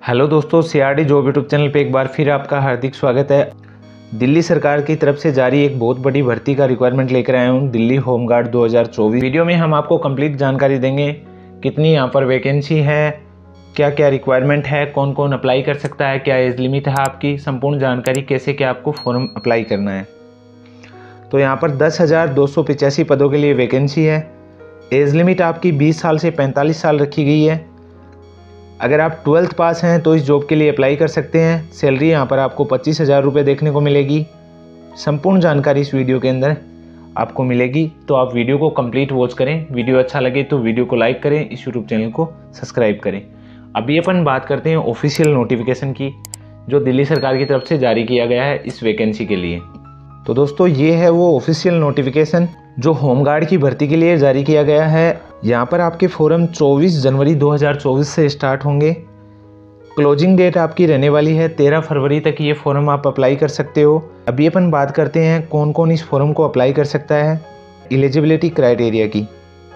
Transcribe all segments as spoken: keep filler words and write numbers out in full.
Hello दोस्तों, CRD job YouTube channel पे एक बार फिर आपका हार्दिक स्वागत है। दिल्ली सरकार की तरफ से जारी एक बहुत बड़ी भर्ती का रिक्वायरमेंट लेकर आया हूँ, दिल्ली होमगार्ड दो हज़ार चौबीस। वीडियो में हम आपको कंप्लीट जानकारी देंगे, कितनी यहाँ पर वैकेंसी है, क्या क्या रिक्वायरमेंट है, कौन कौन अप्लाई कर सकता है, क्या एज लिमिट है आपकी, संपूर्ण जानकारी कैसे क्या आपको फॉर्म अप्लाई करना है। तो यहाँ पर दस हज़ार दो सौ पिचासी पदों के लिए वैकेंसी है। एज लिमिट आपकी बीस साल से पैंतालीस साल रखी गई है। अगर आप ट्वेल्थ पास हैं तो इस जॉब के लिए अप्लाई कर सकते हैं। सैलरी यहाँ पर आपको पच्चीस हज़ार रुपये देखने को मिलेगी। संपूर्ण जानकारी इस वीडियो के अंदर आपको मिलेगी, तो आप वीडियो को कंप्लीट वॉच करें। वीडियो अच्छा लगे तो वीडियो को लाइक करें, इस यूट्यूब चैनल को सब्सक्राइब करें। अभी अपन बात करते हैं ऑफिशियल नोटिफिकेशन की, जो दिल्ली सरकार की तरफ से जारी किया गया है इस वैकेंसी के लिए। तो दोस्तों, ये है वो ऑफिशियल नोटिफिकेशन जो होमगार्ड की भर्ती के लिए जारी किया गया है। यहाँ पर आपके फॉर्म चौबीस जनवरी दो हज़ार चौबीस से स्टार्ट होंगे। क्लोजिंग डेट आपकी रहने वाली है तेरह फरवरी तक ये फॉर्म आप अप्लाई कर सकते हो। अभी अपन बात करते हैं कौन कौन इस फॉर्म को अप्लाई कर सकता है, एलिजिबिलिटी क्राइटेरिया की।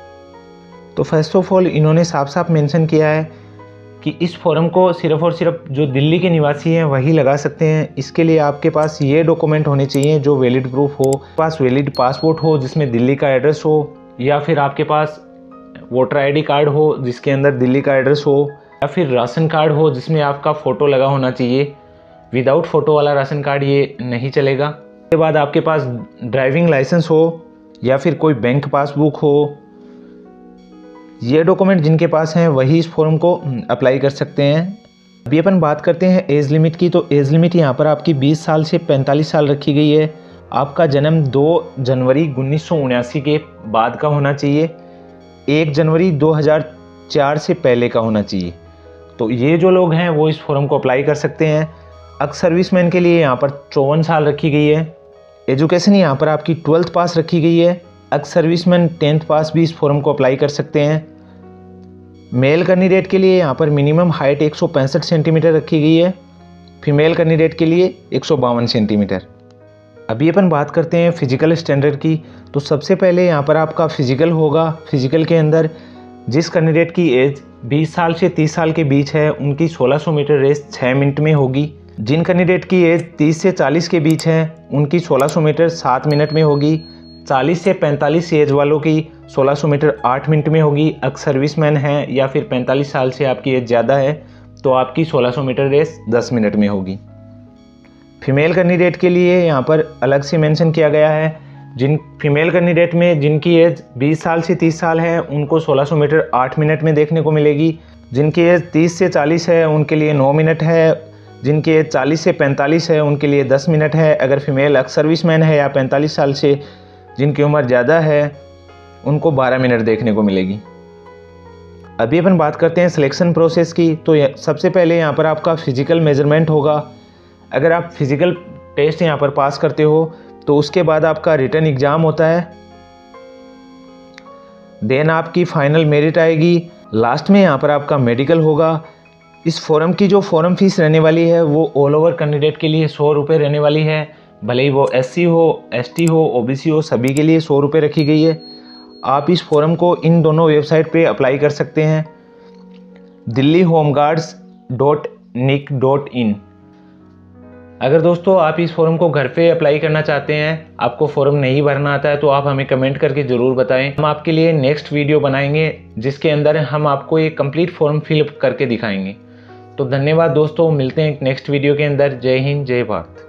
तो फर्स्ट ऑफ ऑल इन्होंने साफ साफ मेंशन किया है कि इस फॉर्म को सिर्फ और सिर्फ जो दिल्ली के निवासी हैं वही लगा सकते हैं। इसके लिए आपके पास ये डॉक्यूमेंट होने चाहिए जो वैलिड प्रूफ हो, पास वैलिड पासपोर्ट हो जिसमें दिल्ली का एड्रेस हो, या फिर आपके पास वोटर आईडी कार्ड हो जिसके अंदर दिल्ली का एड्रेस हो, या फिर राशन कार्ड हो जिसमें आपका फ़ोटो लगा होना चाहिए। विदाउट फ़ोटो वाला राशन कार्ड ये नहीं चलेगा। उसके बाद आपके पास ड्राइविंग लाइसेंस हो या फिर कोई बैंक पासबुक हो। ये डॉक्यूमेंट जिनके पास हैं वही इस फॉर्म को अप्लाई कर सकते हैं। अभी अपन बात करते हैं एज लिमिट की। तो एज लिमिट यहाँ पर आपकी बीस साल से पैंतालीस साल रखी गई है। आपका जन्म दो जनवरी उन्नीस सौ उन्यासी के बाद का होना चाहिए, एक जनवरी दो हज़ार चार से पहले का होना चाहिए। तो ये जो लोग हैं वो इस फॉर्म को अप्लाई कर सकते हैं। एक्स सर्विसमैन के लिए यहाँ पर चौवन साल रखी गई है। एजुकेशन यहाँ पर आपकी ट्वेल्थ पास रखी गई है। एक्स सर्विसमैन टेंथ पास भी इस फॉर्म को अप्लाई कर सकते हैं। मेल कैंडिडेट के लिए यहाँ पर मिनिमम हाइट एक सौ पैंसठ सेंटीमीटर रखी गई है। फीमेल कैंडिडेट के लिए एक सौ बावन सेंटीमीटर। अभी अपन बात करते हैं फिजिकल स्टैंडर्ड की। तो सबसे पहले यहाँ पर आपका फिजिकल होगा। फिजिकल के अंदर जिस कैंडिडेट की एज बीस साल से तीस साल के बीच है उनकी सोलह सौ मीटर रेस छः मिनट में होगी। जिन कैंडिडेट की एज तीस से चालीस के बीच है उनकी सोलह सौ मीटर सात मिनट में होगी। चालीस से पैंतालीस एज वालों की सोलह सौ मीटर आठ मिनट में होगी। एक्स सर्विसमैन है या फिर पैंतालीस साल से आपकी एज ज़्यादा है तो आपकी सोलह सौ मीटर रेस दस मिनट में होगी। फीमेल कैंडिडेट के लिए यहाँ पर अलग से मेंशन किया गया है। जिन फीमेल कैंडिडेट में जिनकी एज बीस साल से तीस साल है उनको सोलह सौ मीटर आठ मिनट में देखने को मिलेगी। जिनकी एज तीस से चालीस है उनके लिए नौ मिनट है। जिनकी एज चालीस से पैंतालीस है उनके लिए दस मिनट है। अगर फीमेल एक्स सर्विसमैन है या पैंतालीस साल से जिनकी उम्र ज़्यादा है उनको बारह मिनट देखने को मिलेगी। अभी अपन बात करते हैं सिलेक्शन प्रोसेस की। तो सबसे पहले यहाँ पर आपका फिजिकल मेजरमेंट होगा। अगर आप फिजिकल टेस्ट यहाँ पर पास करते हो तो उसके बाद आपका रिटन एग्ज़ाम होता है। देन आपकी फाइनल मेरिट आएगी। लास्ट में यहाँ पर आपका मेडिकल होगा। इस फॉर्म की जो फॉर्म फीस रहने वाली है वो ऑल ओवर कैंडिडेट के लिए सौ रुपये रहने वाली है। भले ही वो एससी हो, एसटी हो, ओबीसी हो, सभी के लिए सौ रुपये रखी गई है। आप इस फॉर्म को इन दोनों वेबसाइट पे अप्लाई कर सकते हैं, Delhi homeguards dot nic dot in. अगर दोस्तों आप इस फॉर्म को घर पे अप्लाई करना चाहते हैं, आपको फॉर्म नहीं भरना आता है, तो आप हमें कमेंट करके ज़रूर बताएं। हम आपके लिए नेक्स्ट वीडियो बनाएंगे जिसके अंदर हम आपको ये कंप्लीट फॉर्म फिल करके दिखाएंगे। तो धन्यवाद दोस्तों, मिलते हैं नेक्स्ट वीडियो के अंदर। जय हिंद, जय भारत।